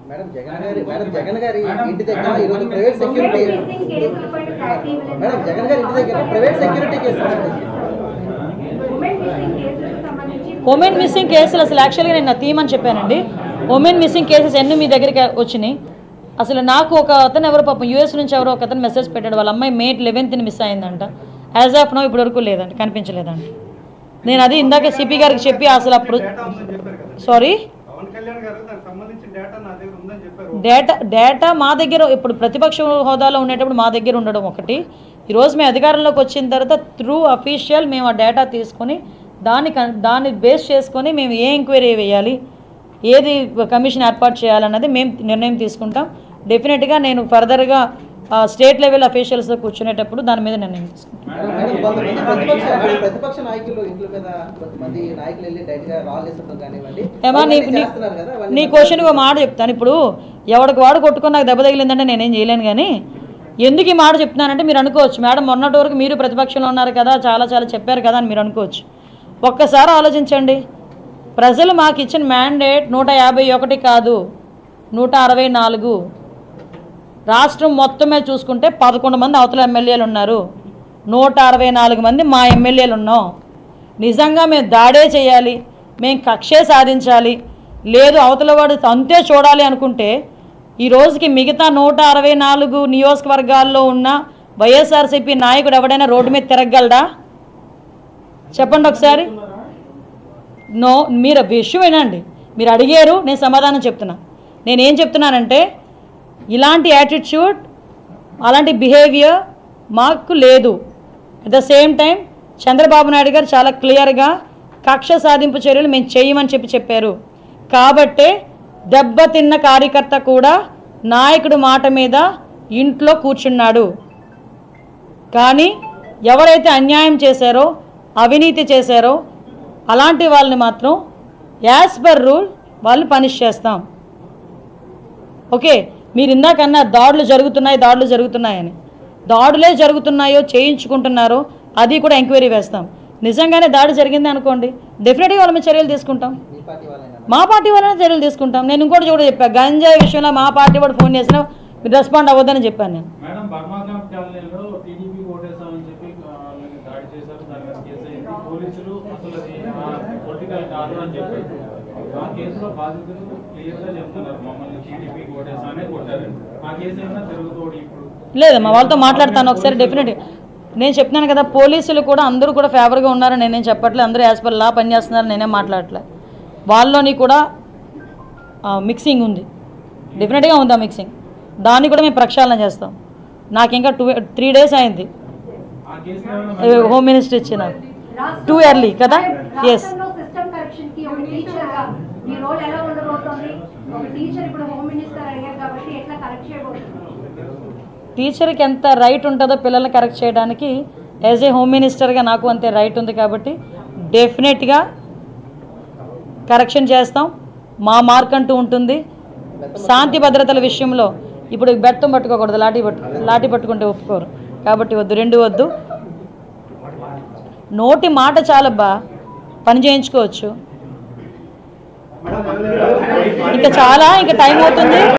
Madam Jagan గారి ఇంటి దగ్గర ఈ రోజు ప్రైవేట్ సెక్యూరిటీ మేడం జగన్ గారి ఇంటి దగ్గర private security case women missing కేసులు అసలు యాక్చువల్గా నేను నా థీమ్ అని చెప్పానండి. ఉమెన్ మిస్సింగ్ కేసెస్ ఎన్ని మీ దగ్గరికి వచ్చినాయి? అసలు నాకు ఒక అతను ఎవరో పాపం యూఎస్ నుంచి ఎవరో ఒక అతను మెసేజ్ పెట్టాడు, వాళ్ళ అమ్మాయి May 11th మిస్ అయిందంట. యాజ్ ఆఫ్ నో ఇప్పటి వరకు లేదంట, కనిపించలేదంట. నేను అది ఇందాక సిపి గారికి చెప్పి అసలు అప్పుడు సారీ డేటా మా దగ్గర ఇప్పుడు ప్రతిపక్ష హోదాలో ఉండేటప్పుడు మా దగ్గర ఉండడం ఒకటి. ఈరోజు మేము అధికారంలోకి వచ్చిన తర్వాత త్రూ అఫీషియల్ మేము ఆ డేటా తీసుకొని దాన్ని బేస్ చేసుకొని మేము ఏ ఎంక్వైరీ వేయాలి, ఏది కమిషన్ ఏర్పాటు చేయాలన్నది మేము నిర్ణయం తీసుకుంటాం. డెఫినెట్గా నేను ఫర్దర్గా స్టేట్ లెవెల్ అఫీషియల్స్తో కూర్చునేటప్పుడు దాని మీద నిర్ణయం తీసుకుంటాం. ఏమా నీ క్వశ్చన్ ఒక మాట చెప్తాను. ఇప్పుడు ఎవరికి వాడు కొట్టుకొని నాకు దెబ్బ తగిలిందంటే నేనేం చేయలేను. కానీ ఎందుకు ఈ మాట చెప్తున్నానంటే మీరు అనుకోవచ్చు, మేడం మొన్నటి వరకు మీరు ప్రతిపక్షంలో ఉన్నారు కదా, చాలా చెప్పారు కదా అని మీరు అనుకోవచ్చు. ఒక్కసారి ఆలోచించండి. ప్రజలు మాకు ఇచ్చిన మ్యాండేట్ 151 కాదు, 164. రాష్ట్రం మొత్తమే చూసుకుంటే 11 మంది అవతల ఎమ్మెల్యేలు ఉన్నారు, 164 మంది మా ఎమ్మెల్యేలు ఉన్నాం. నిజంగా మేము దాడే చేయాలి, మేము కక్షే సాధించాలి, లేదు అవతల వాడు అంతే చూడాలి అనుకుంటే ఈ రోజుకి మిగతా 164 నియోజకవర్గాల్లో ఉన్న వైఎస్ఆర్సీపీ నాయకుడు ఎవడైనా రోడ్డు మీద తిరగలడా? చెప్పండి ఒకసారి. నో, మీరు విషయం వినండి. మీరు అడిగారు, నేను సమాధానం చెప్తున్నా. నేనేం చెప్తున్నానంటే ఇలాంటి యాటిట్యూడ్, అలాంటి బిహేవియర్ మాకు లేదు. At the same time Chandrababu Naidu గారు చాలా క్లియర్గా కక్ష సాధింపు చర్యలు మేము చేయమని చెప్పారు. కాబట్టే దెబ్బతిన్న కార్యకర్త కూడా నాయకుడు మాట మీద ఇంట్లో కూర్చున్నాడు. కానీ ఎవరైతే అన్యాయం చేశారో, అవినీతి చేశారో అలాంటి వాళ్ళని మాత్రం యాజ్ పర్ రూల్ వాళ్ళు పనిష్ చేస్తాం. ఓకే, మీరు ఇందాకన్నా దాడులు జరుగుతున్నాయని, దాడులే జరుగుతున్నాయో చేయించుకుంటున్నారో అది కూడా ఎంక్వైరీ వేస్తాం. నిజంగానే దాడి జరిగింది అనుకోండి, డెఫినెట్గా వాళ్ళ మీద చర్యలు తీసుకుంటాం. మా పార్టీ వాళ్ళనే చర్యలు తీసుకుంటాం. నేను ఇంకోటి కూడా చెప్పాను, గంజాయి విషయంలో మా పార్టీ వాడు ఫోన్ చేసినా మీరు రెస్పాండ్ అవ్వద్దని చెప్పాను నేను. లేదమ్మా, వాళ్ళతో మాట్లాడతాను ఒకసారి. డెఫినెట్గా నేను చెప్తున్నాను కదా, పోలీసులు కూడా అందరూ కూడా ఫేవర్గా ఉన్నారని నేనేం చెప్పట్లేదు. అందరూ యాజ్ పర్ లా పనిచేస్తున్నారు, నేనేం మాట్లాడట్లేదు. వాళ్ళలోని కూడా మిక్సింగ్ ఉంది, డెఫినెట్గా ఉంది ఆ మిక్సింగ్. దాన్ని కూడా మేము ప్రక్షాళన చేస్తాం. నాకు ఇంకా 3 days అయింది హోమ్ మినిస్టర్ ఇచ్చిన, టూ ఎర్లీ కదా. ఎస్, టీచర్కి ఎంత రైట్ ఉంటుందో పిల్లల్ని కరెక్ట్ చేయడానికి, యాజ్ ఏ హోమ్ మినిస్టర్గా నాకు అంతే రైట్ ఉంది. కాబట్టి డెఫినెట్గా కరెక్షన్ చేస్తాం. మా మార్క్ అంటూ ఉంటుంది. శాంతి భద్రతల విషయంలో ఇప్పుడు బెత్తం పట్టుకోకూడదు, లాఠీ పట్టుకుంటే ఒప్పుకోరు. కాబట్టి రెండు వద్దు. నోటి మాట చాలబ్బా, పని చేయించుకోవచ్చు. ఇంకా టైం అవుతుంది.